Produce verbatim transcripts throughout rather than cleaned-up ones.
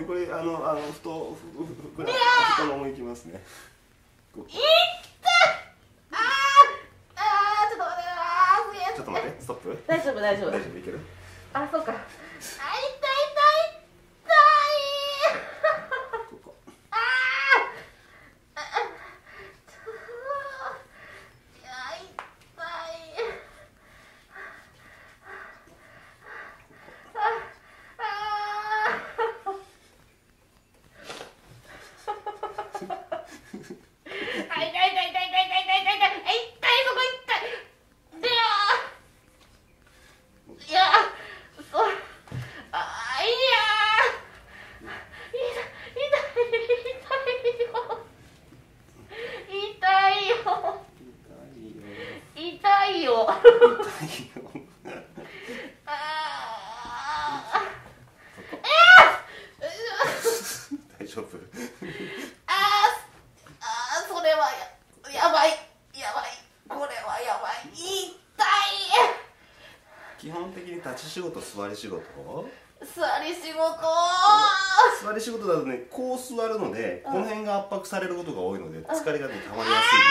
でこれあのあのふとふふふ太ももいきますね。 いったあーあーちょっと待ってあーちょっと待ってストップ。 大丈夫大丈夫大丈夫いける。 あそうかあ痛い痛い痛いここあーあちょいや痛いあああ痛い痛い痛い痛い痛い痛い痛い痛い痛いそこ痛いでよいやそうあいや痛い痛い痛いよ痛いよ痛いよああ大丈夫。 ああそれはややばいやばいこれはやばい痛い基本的に立ち仕事座り仕事。 座り仕事座り仕事だとねこう座るので、この辺が圧迫されることが多いので疲れがね溜まりやすい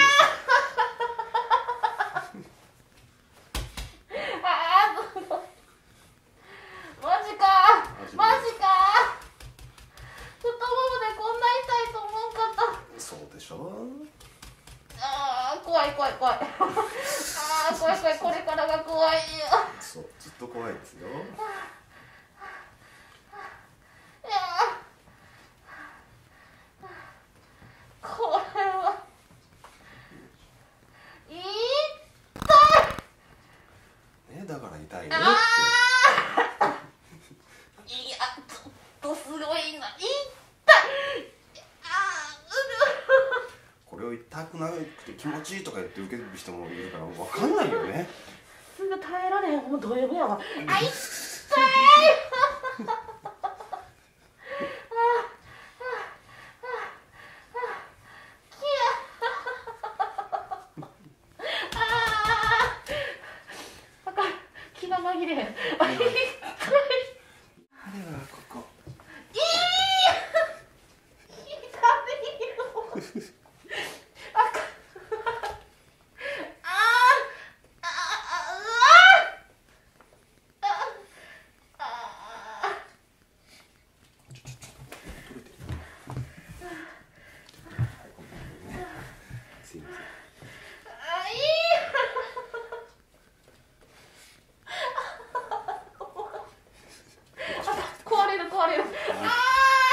ああそうマジかマジか太ももでこんな痛いと思わんかったです。そうでしょ。 あー怖い怖い怖いあー怖い怖いこれからが怖いよそうずっと怖いですよ。 いやこれは痛いねだから痛いねって。 いやちょっとすごいな痛いあこれを痛くなくて気持ちいいとか言って受ける人もいるから分かんないよね。 すぐ耐えられへんもうド M やわあ痛い気が紛れへん。 あれはここ。 いい。痛いよ。あかん。あああああああ。 すいません。 あいい。壊れる壊れる。ああ。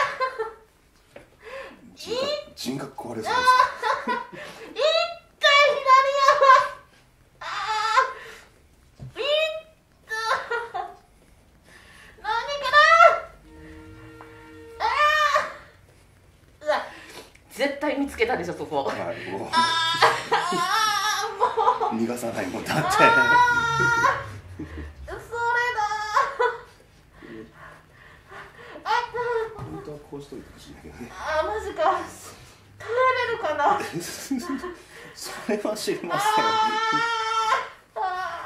人格人格壊れそうです。 痛い左山。ああ。いった何かな。ああ。うわ絶対見つけたでしょそこ。 はいもうああもう。 逃がさないもんだって。 あそれだ。あ本当はこうしといてほしいんだけどね。 あマジか。耐えれるかな。 それは知りません。 あ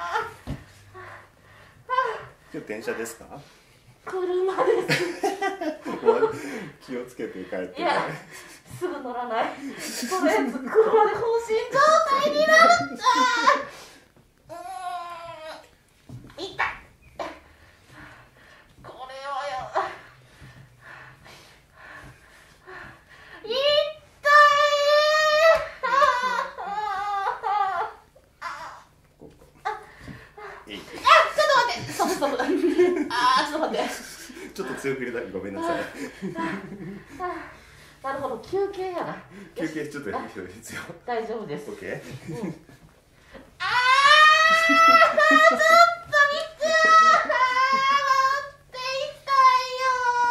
今日電車ですか？ 車です。 気をつけて帰ってね。 いやすぐ乗らない。とりあえず車で放心状態になるんだ。うーん痛い。これはやばい。痛い。 ここいい。 あちょっと待ってストップストップ。あーちょっと待って。 ちょっと強く入れたごめんなさい。 なるほど休憩やな。 休憩ちょっと必要ですよ。 大丈夫です。 オッケー。 うん、あーちょっと見てー待って痛いよ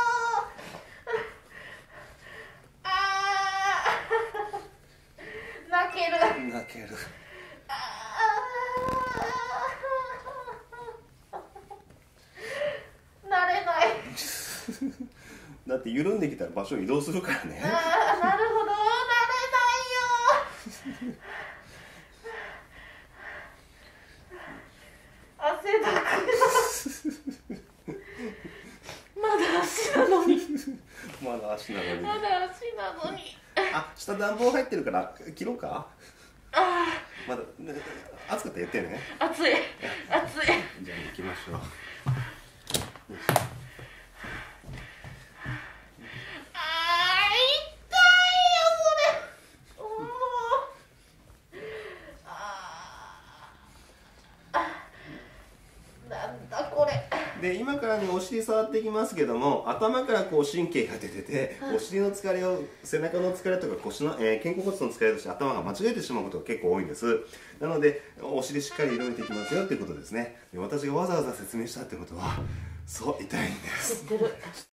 ーあー泣ける泣ける。 あー慣れないだって緩んできたら場所移動するからね。 あーなるほど慣れないよ汗だくだまだ足なのにまだ足なのに。 まだ足なのに。 あ、下暖房入ってるから切ろうか。 あまだ暑かったら言ってね。 あ、暑い暑い。 じゃあ行きましょう。で今からねお尻触っていきますけども、頭からこう神経が出てて、お尻の疲れを背中の疲れとか腰の、えー、肩甲骨の疲れとして頭が間違えてしまうことが結構多いんです。なのでお尻しっかり緩めていきますよっていうことですね。で私がわざわざ説明したってことはそう痛いんです。 知ってる。